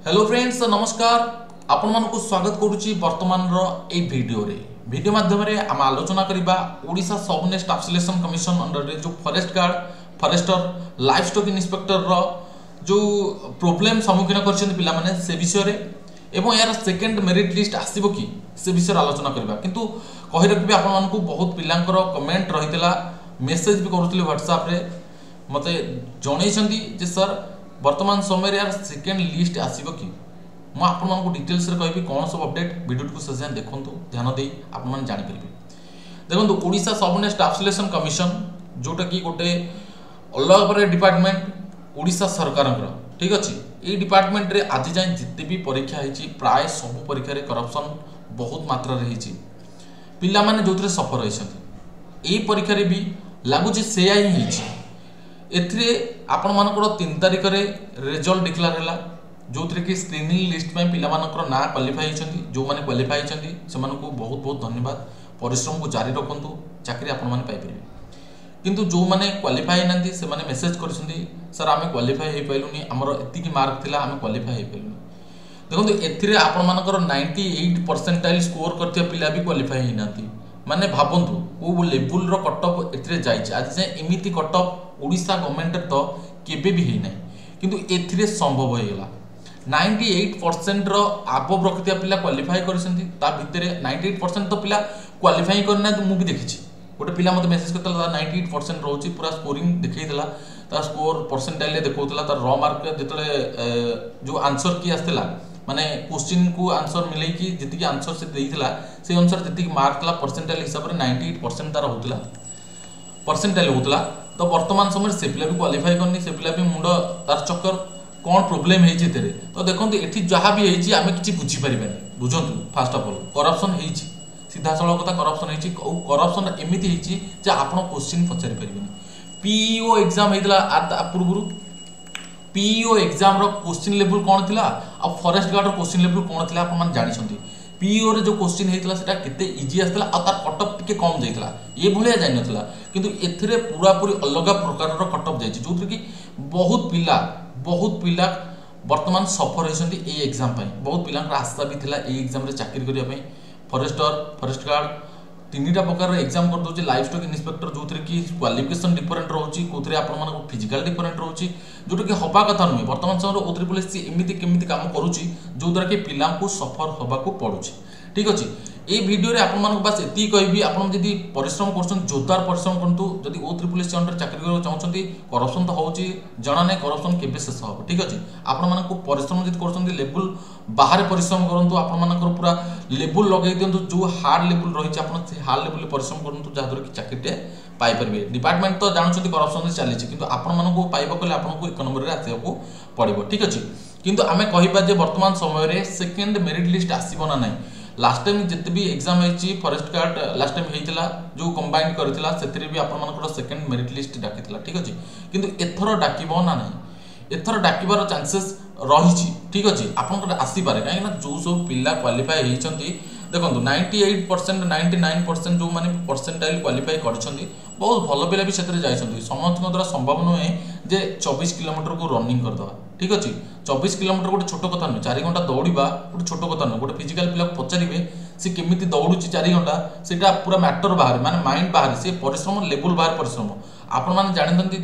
Hello friends नमस्कार आपण मानकु स्वागत करूची वर्तमान रो ए वीडियो माध्यम रे हम आलोचना करिबा ओडिशा सबने स्टाफ सिलेक्शन कमिशन अंडर रे जो forest guard forester livestock inspector रो जो प्रॉब्लम सम्मुखीन करछन पिला माने से विषय रे एवं यार सेकंड मेरिट लिस्ट आसीबो कि से विषय आलोचना करिबा किंतु कहि रखबे आपण मानकु बहुत पिलांकर कमेंट रहितला मेसेज भी करूतले व्हाट्सएप रे मते जणैछंती जे सर वर्तमान समय रे यार सेकंड लिस्ट आसीबो कि मु आपन मानकु डिटेल्स रे कहबी कोन सब अपडेट वीडियो को सजेन देखंतु ध्यान देई आपन मान जानि परबे देखंतु ओडिशा सबने स्टाफ सिलेक्शन कमिशन जोटा कि गोटे अलग पर डिपार्टमेंट ओडिशा सरकार ठीक अछि ए डिपार्टमेंट रे आज जाय जिते भी परीक्षा हेछि प्राय सब परीक्षा रे करप्शन बहुत मात्रा रे हेछि पिला माने जोथरे सफर होइछथि ए परीक्षा रे भी लागुछि सेया ही हेछि एथिरे आपण मानकर 3 तारिख रे रिजल्ट डिक्लेयर हैला जोथरे कि स्क्रीनिंग लिस्ट में पिला मानकर ना क्वालिफाई होइछथि जो माने क्वालिफाई होइछथि से मानको बहुत बहुत धन्यवाद परिश्रम को जारी रखंतु चाकरी आपण माने पाइ परिबे किंतु जो माने क्वालिफाई नंती से माने मेसेज करछथि सर आमे क्वालिफाई हे पाइलुनी हमर एति की मार्क थिला आमे क्वालिफाई हे पाइलुनी देखंतु एथिरे आपण मानकर 98 परसेंटाइल स्कोर करथिया पिला भी क्वालिफाई हे नंती माने भाबंतु ओ लेवल रो कट ऑफ एथिरे जाइछ आज से एमिति कट ऑफ ओडिशा गवर्नमेंट तो केबे भी हे नै किंतु एथिरे संभव हो गेला 98% रो आबव रखतिया पिला क्वालिफाई करछन्ती ता भितरे 98% तो पिला क्वालिफाई करना तो मु भी देखिछि गोटे पिला मते मेसेज करतला 98% रहउची पूरा स्कोरिंग देखैतला ता स्कोर परसेंटाइल ले देखौतला ता रॉ मार्क जतले जो आंसर की आस्तला माने क्वेश्चन को आंसर मिलै कि जति की आंसर से देइतला से अनुसार जति की मार्क ला परसेंटाइल हिसाब रे 98% तार होतला परसेंटाइल होतला तो वर्तमान समय से पिला भी क्वालिफाई करनी से पिला भी मुंड तार चक्कर कोन प्रॉब्लम हे छी तेरे तो देखंतु एठी जहा भी हे छी आमे किछि बुझी परिबानी बुझंतु फर्स्ट ऑफ ऑल करप्शन हे छी सीधा सळो कथा करप्शन हे छी करप्शन एमिति हे छी जे आपण क्वेश्चन पचारि परिबानी पीईओ एग्जाम हेतला पूर्वरु पीईओ एग्जाम रो क्वेश्चन लेवल कोन थिला आ फॉरेस्ट गार्ड रो क्वेश्चन लेवल कोन थिला आपण मान जानि छथि पीईओ रे जो क्वेश्चन हेतला सेटा केते इजी आस्तला आ तार कट ऑफ टिके कम जाइतला ए भलिया जानि नथला किंतु एथिरे पूरा पूरी अलग प्रकार रो कट ऑफ जाइछि जोथि कि बहुत पिला वर्तमान सफर होइसंती ए एग्जाम पई बहुत पिलांकर आशा भी थिला ए एग्जाम रे चाकरी करिया पई फॉरेस्ट गार्ड तीनटा प्रकार रे एग्जाम कर दोछि लाइफ स्टॉक इंस्पेक्टर जोथरे कि क्वालिफिकेशन डिफरेंट रहउछि कोथरे आपण मानको फिजिकल डिफरेंट रहउछि जोटा कि हबा कथा नुहे वर्तमान समय ओ ट्रिपल एस एमिति केमिति काम करूछि जो द्वारा कि पिलां को सफर होबा को पडुछि ठीक अछि ए वीडियो रे आपण मानको बस एति कहबी आपण जदी परिश्रम करछन जोरदार परिश्रम करंतु जदी ओ ट्रिपल एस अंडर चाकरी करबा चाहछन्ती करप्शन तो होउछि जणा नै करप्शन केबे शेष हो ठीक अछि आपण मानको परिश्रम जदी करछन्ती लेवल बाहर परिश्रम करंतु आपण मानकर पूरा लेवल लगै दियंतु जो हार्ड लेवल रहिछि आपण से हार्ड लेवल परिश्रम करंतु जा द्वारा कि चाकरीटे पाई परबे डिपार्टमेंट तो जानछन्ती करप्शन से चलीछि किंतु आपण मानको पाइबा कले आपण को 1 नंबर रे आसीबो पड़िबो ठीक अछि किंतु आमे कहिबा जे वर्तमान समय रे सेकंड मेरिट लिस्ट आसीबो ना नै लास्ट टाइम जिते भी एग्जाम हेछि फॉरेस्ट गार्ड लास्ट टाइम हेतिला जो कंबाइन करथिला सेतरे भी आपण मानकर सेकंड मेरिट लिस्ट डाकिथिला ठीक अछि किंतु एथरो डाकिबो ना नै एथरो डाकिबार चांसेस रहिछि ठीक अछि आपनकर आसी पारे काहे ना जो सब पिला क्वालिफाई हेछन्ती देखंतु 98% 99% जो माने परसेंटाइल क्वालिफाई करछन्ती बहुत भलो पिला भी सेतरे जाइछन्ती समस्त द्वारा संभव नहे जे 24 किलोमीटर को रनिंग कर दवा ठीक अछि 24 किलोमीटर गोटे छोट कथा न 4 घंटा दौड़ीबा गोटे छोट कथा न गोटे फिजिकल पिला को पचारिबे से केमिति दौड़ुची 4 घंटा सेटा पूरा मैटर बाहर माने माइंड बाहर से परिश्रम लेवल बाहर परिश्रम आपण माने जानतंती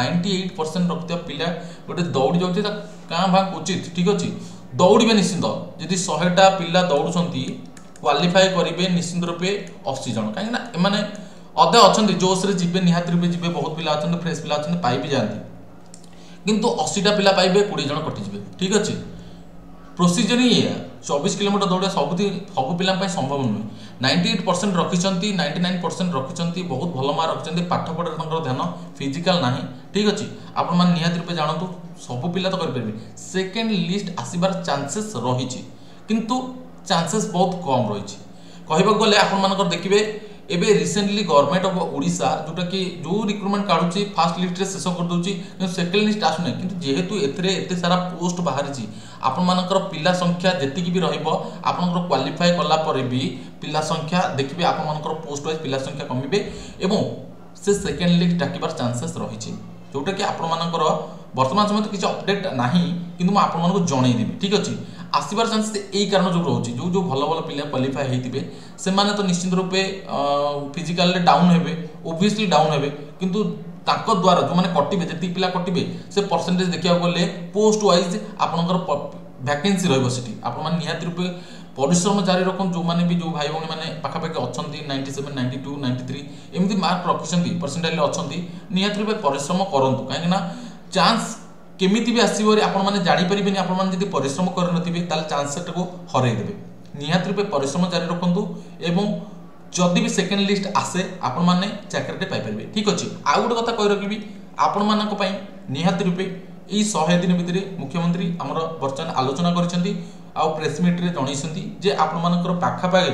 98% रखतिया पिला गोटे दौड़ी जाउती ता का भा उचित ठीक अछि दौड़ीबे निश्चित यदि 100 टा पिला दौड़ुछंती क्वालिफाई करिवे निश्चित रूपे 80 जन काहे ना माने अधे अछंती जोश रे जिबे निहात रूपे जिबे बहुत पिला अछंती फ्रेश पिला अछंती पाई भी जानती किंतु 80 टा पिला पाइबे 20 जन कटि जिबे ठीक अछि प्रोसीजर ही 24 किलोमीटर दौड़े सब पिला पय संभव नुहे 98% रखिछंती 99% रखिछंती बहुत भलो मार रखिछंती पाठ पढा तंकर ध्यान फिजिकल नाही ठीक अछि आपण मान निहात रूपे जानतु सब पिला तो कर परबे सेकंड लिस्ट आसीबार चांसेस रहिछि किंतु चांसेस बहुत कम रहिछि कहबा गले आपण मानकर देखिबे एबे रिसेंटली गवर्नमेंट ऑफ ओडिशा जोटा कि जो रिक्रूटमेंट काढुची फर्स्ट लिस्ट रे शेष कर दोची सेकंड लिस्ट आसुने किंतु जेहेतु एतरे एते सारा पोस्ट बाहरिची आपण मानकर पिला संख्या जेति की भी रहइबो आपनकर क्वालिफाई कला परे भी पिला संख्या देखिबे आपण मानकर पोस्ट वाइज पिला संख्या कमिबे एवं से सेकंड लिस्ट डाकिबार चांसेस रहिची जोटा कि आपण मानकर बर्तमान समय तो किसी अपडेट नहीं कि आपको जनईदेवी ठीक अच्छे आसबार चान्स यही कारण जो रोचे जो जो भल भल पिला क्वालिफाए होते से तो निश्चित रूपे फिजिकाल डाउन हे ओबियसली डाउन हे किंतु द्वारा जो मैंने कटे जी पिला कटे से परसेंटेज देखा गले पोस्ट वाइज आपंकर वैकेंसी रही निहाती रूपे परिश्रम जारी रखुन जो मैंने भी जो भाई भौणी मैंने पाखापाखि अच्छा 97 92 93 एमती मार्क रखिंट परसेंटाइल अच्छा निहाती रूपे परिश्रम करूँ कहीं चान्स केमिति भी आसो आपने जापरेनि आपड़ी परिश्रम करें चान्स को हरईदेवे निहाती रूपे परिश्रम जारी रखुँ एवं जदि भी सेकेंड लिस्ट आसे आपण मैंने चाकरी पाइपर ठीक अच्छे आउ गोटे कथा कही रखी आपण मानी निहाती रूपे यही 100 दिन भितर मुख्यमंत्री आमर बर्तमान आलोचना कर प्रेस मीट रे जनईं जे आपणकर पाखापाखि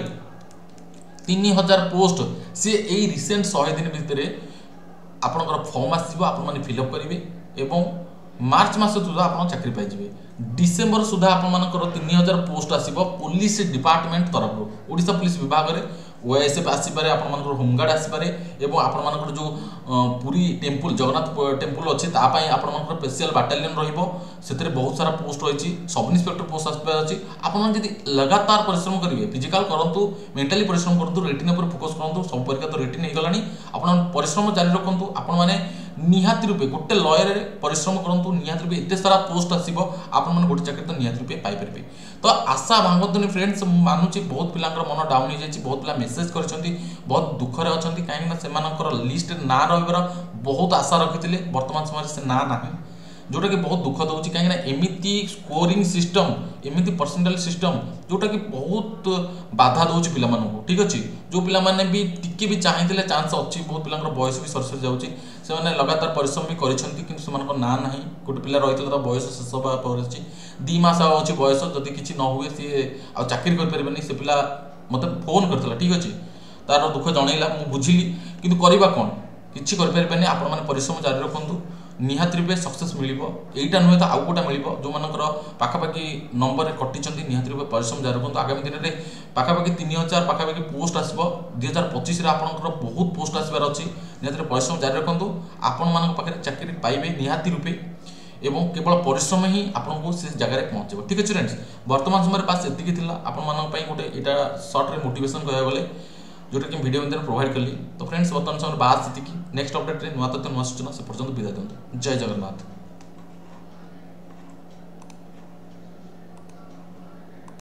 3000 पोस्ट सी यही रिसेंट 100 दिन भितर आपणकर फॉर्म आसो आपने फिलअप करेंगे एवं मार्च मास सुधा आप चाकरी पाइबे डिसेम्बर सुधा आपर 3000 पोस्ट आसो पुलिस डिपार्टमेंट तरफ ओडिशा पुलिस विभाग में ओएसएफ आसपे आपर होमगार्ड आसपे और आपर जो पुरी टेम्पल जगन्नाथ टेम्पल अच्छे आपर स्पेशल बाटालियन रे बहुत सारा पोस्ट रही सब इन्स्पेक्टर पोस्ट आसपार अच्छी आपड़ी लगातार परिश्रम करेंगे फिजिकाल करूँ मेंटाली परिश्रम करूँ रिटिन पर फोकस करूँ सब परीक्षा तो रिटिन हो गलानी आप परिश्रम जारी रखुँ आपने निहाती रूपे गोटे लयर परिश्रम करूँ निहाती रूपे एत सारा पोस्ट आसो आपने गोटे चाकरी तो निहाती रूपे पाइपर तो आशा भांगतुनि फ्रेंड्स मानुची बहुत पिलांकर मन डाउन हो जाए बहुत पिला मेसेज कर बहुत दुखरे अच्छा कहीं लिस्ट ना रही बहुत आशा रखी वर्तमान समय से ना ना जोटा कि बहुत दुख दूसरी कहीं एमती स्कोरिंग सिस्टम एमती परसेंटाइल सिस्टम जोटा कि बहुत बाधा दूसरी पिला ठीक अच्छे जो पिलाने भी टिके भी चाहिए चांस अच्छी बहुत पिला बयस भी सर जाऊँगी से लगातार परिश्रम भी कर ना ना गोटे पिला रही है बयस शेष होगा 2 मास अच्छे बयस जदि किसी न हुए सी चाकरी करें से पिला मत फोन करता ठीक अच्छे तार दुख जनइला मुझे बुझिली कि करवा कौन किसी करें आप परिश्रम जारी रखुँ निहाती रूपे सक्सेस मिल यहीटा नुहे तो आउ गोटा मिल जो मानकर पाखापाखि नंबर कटी निहाती रूपे परिश्रम जारी रखुँ आगामी दिन में पाखापाखि 3000 पाखापाखि पोस्ट आसो 2025 आपंकर बहुत पोस्ट आसबार अच्छी निहाती परिश्रम जारी रखुँ आपण चाकरी पाइबे निहाती रूपे एवं केवल परिश्रम ही आपको से जगह पहुँचे ठीक अच्छे फ्रेंड्स वर्तमान समय पास एति आपंप गोटे यहाँ सर्ट्रे मोटिवेशन कह गले जोटा कि वीडियो में प्रोवाइड कली तो फ्रेंड्स वर्तमान समय बात से नेक्स्ट अपडेट नुआ तथ्य नुआ सूचना से पर्यटन विदाय दिखाँ जय जगन्नाथ।